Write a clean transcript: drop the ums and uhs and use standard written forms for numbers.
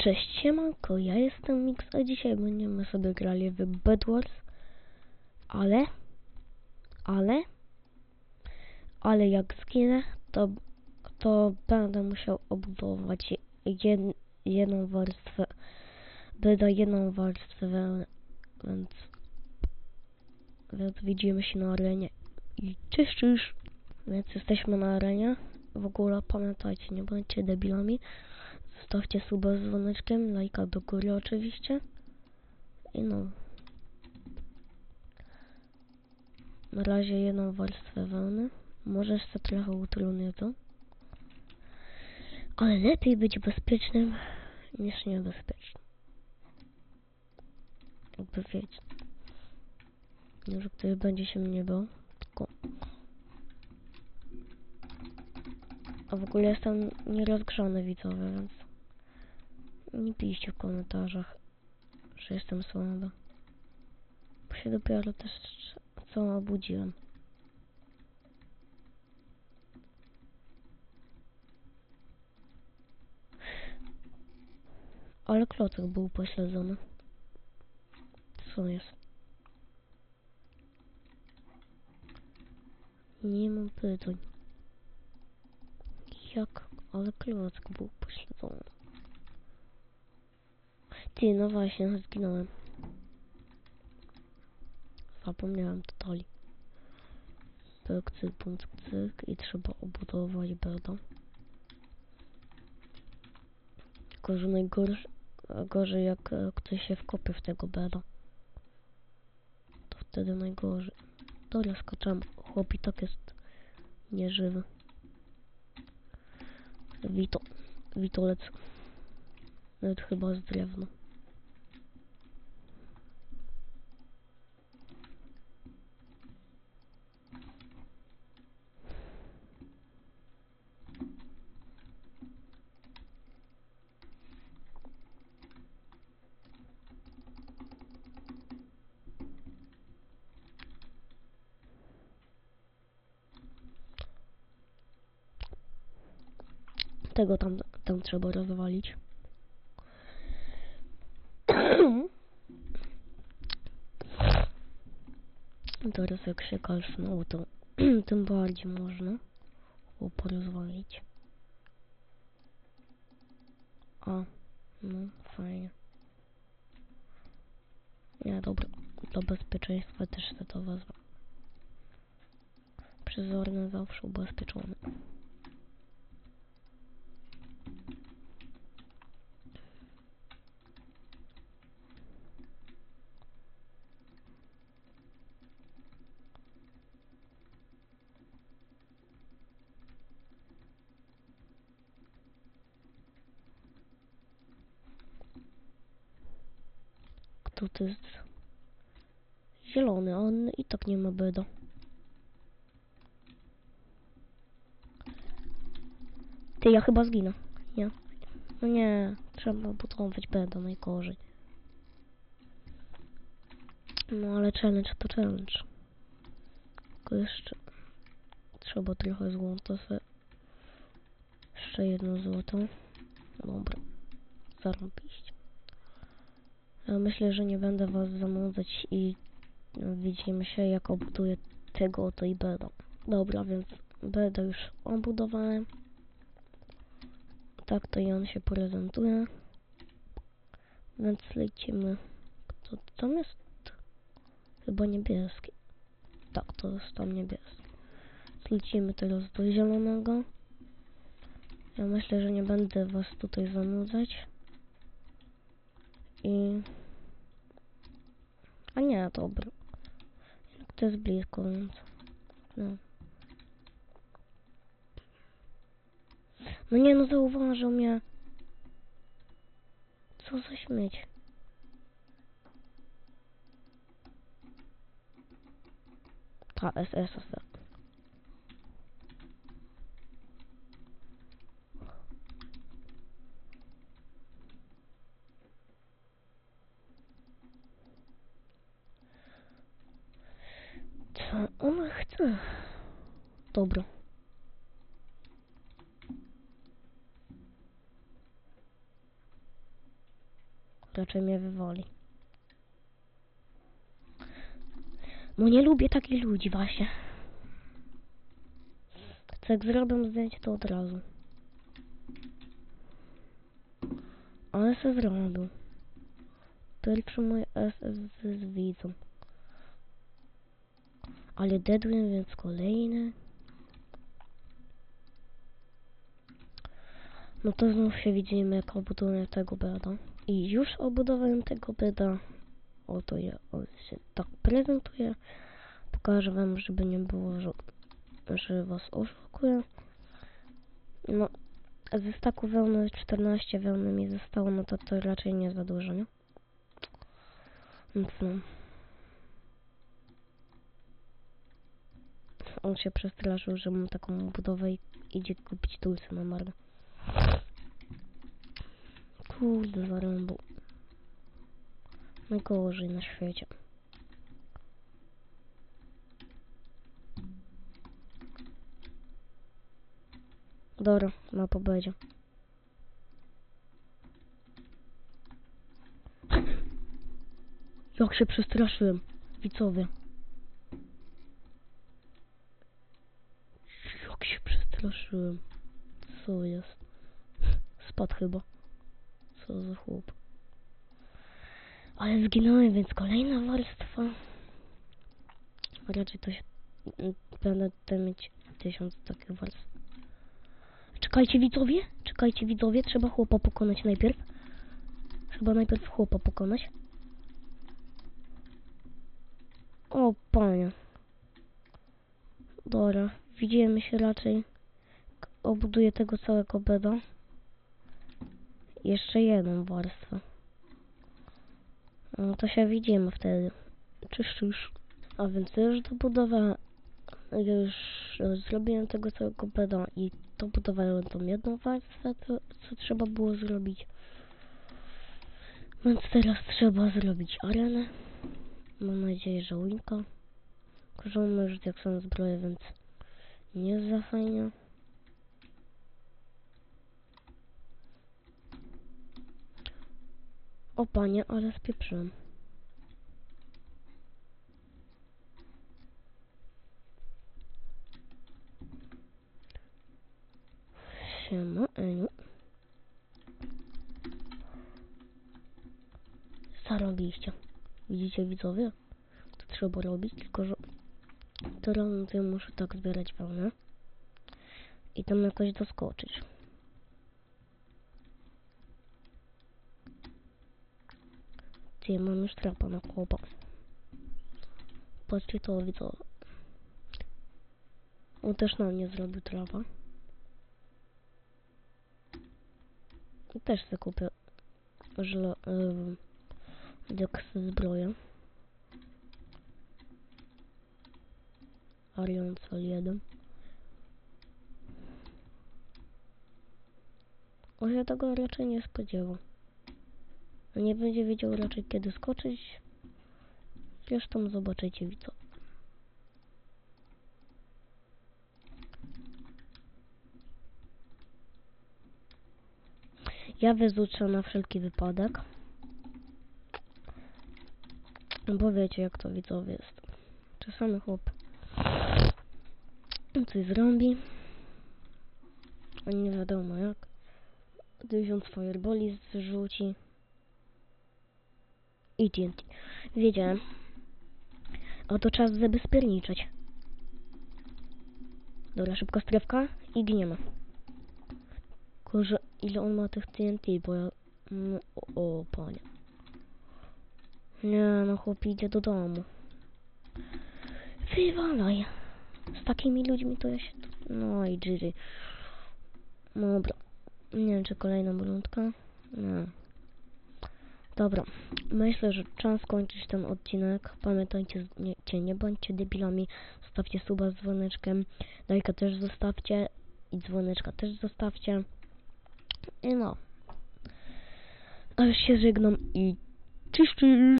Cześć, siemanko, ja jestem Mix, a dzisiaj będziemy sobie grali w Bed Wars, ale jak zginę, to będę musiał obudować jedną warstwę, jedną warstwę, więc widzimy się na arenie i cześć. Więc jesteśmy na arenie. W ogóle pamiętajcie, nie bądźcie debilami. Zostawcie suba z dzwoneczkiem, lajka do góry oczywiście. I no. Na razie jedną warstwę wełny. Może jeszcze trochę utrudnię to. Ale lepiej być bezpiecznym niż niebezpiecznym. Jakby wiecie. Nie, że ktoś będzie się mnie bał. Tylko... A w ogóle jestem nierozgrzany widzowie, więc nie piszcie w komentarzach, że jestem słaby. Bo się dopiero też co obudziłem. Ale klocek był pośledzony. Co jest? Nie mam pytań. Jak? Ale klocek był pośledzony. Ty, no właśnie, zginąłem. Zapomniałem totali. Pyk, cyk, cyk i trzeba obudować beda. Tylko, że gorzej jak ktoś się wkopie w tego beda. To wtedy najgorzej. Dobra, skoczam. Chłop i tak jest nieżywy. Witolec. Nawet chyba z drewna. Tego tam trzeba rozwalić. Teraz jak się kalsnął, to tym bardziej można porozwalić. A, no fajnie. Nie, dobra, do bezpieczeństwa też chcę to wezwać. Przezorny zawsze ubezpieczony. Kto to jest? Zielony, a on i tak nie ma beda. Ty, ja chyba zginę. Nie. No nie, trzeba budować beda najgorzej. No ale challenge to challenge. Tylko jeszcze trzeba trochę złota sobie. Jeszcze jedno złoto. Dobra. Zarobiście. Ja myślę, że nie będę was zanudzać i widzimy się, jak obuduję tego oto i beda. Dobra, więc beda już obudowałem. Tak to i on się prezentuje. Więc lecimy. Kto tam jest? Chyba niebieski. Tak, to jest tam niebieski. Lecimy teraz do zielonego. Ja myślę, że nie będę was tutaj zanudzać. A nie, dobra. To jest blisko, więc... No. No nie, no zauważył mnie. Co za śmieć. KSS. Co on chce? Dobra. Raczej mnie wywali. Bo nie lubię takich ludzi właśnie. Co jak zrobią zdjęcie, to od razu. Ale se zrobił. Pierwszy mój SS z widzą. Ale dedłem, więc kolejny. No to znów się widzimy, jak obuduję tego beda. I już obudowałem tego beda. Oto on się tak prezentuje. Pokażę wam, żeby nie było, że was oszukuję. No, ze staku wełny 14 wełny mi zostało, no to raczej nie za dużo, nie? Więc no. On się przestraszył, że mam taką budowę i idzie kupić tulsy na marne. Kurde, zarąbał. Najgorzej na świecie. Dobra, na pobedzie. Jak się przestraszyłem, widzowie. Jak się przestraszyłem. Co jest? Spadł chyba. Co za chłop. Ale zginąłem, więc kolejna warstwa. Raczej to się... Będę mieć 1000 takich warstw. Czekajcie widzowie, trzeba chłopa pokonać najpierw. Trzeba najpierw chłopa pokonać. O panie. Dobra, widzimy się raczej. Obuduję tego całego beda. Jeszcze jedną warstwę. No to się widzimy wtedy. Czyż. A więc już dobudowałem. Już zrobiłem tego całego beda i dobudowałem tą jedną warstwę, co trzeba było zrobić. Więc teraz trzeba zrobić arenę. Mam nadzieję, że winka. Korzony już jak są zbroje, więc nie jest za fajnie. O panie, ale spieprzyłem. Siema, Eniu. Zarobiliście. Widzicie widzowie? To trzeba robić, tylko że teraz ja muszę tak zbierać wełnę i tam jakoś doskoczyć. Ty, mam już trapa na chłopa. Patrzcie to, widzowie. On też na mnie zrobił trapa. I też sobie kupię diaksy zbroję. Arion Sol 1. On się tego raczej nie spodziewał. Nie będzie wiedział raczej kiedy skoczyć. Zresztą zobaczycie widzowie. Ja wyzuczę na wszelki wypadek. Bo wiecie jak to widzowie jest. Czasami chłop coś zrobi. A nie wiadomo jak. 1000 fireboli zrzuci. I TNT. Wiedziałem. A to czas zabezpierniczać. Dobra, szybka strefka i gniemy. Kurze, ile on ma tych TNT, bo ja... No, o panie. Nie, no chłop idzie do domu. Wywalaj. Z takimi ludźmi to ja się... No i GG. Dobra. Nie wiem, czy kolejna rundka. Nie. Dobra. Myślę, że czas skończyć ten odcinek. Pamiętajcie, nie bądźcie debilami. Zostawcie suba z dzwoneczkiem. Lajka też zostawcie. I dzwoneczka też zostawcie. I no. A już się żegnam i... Cześć!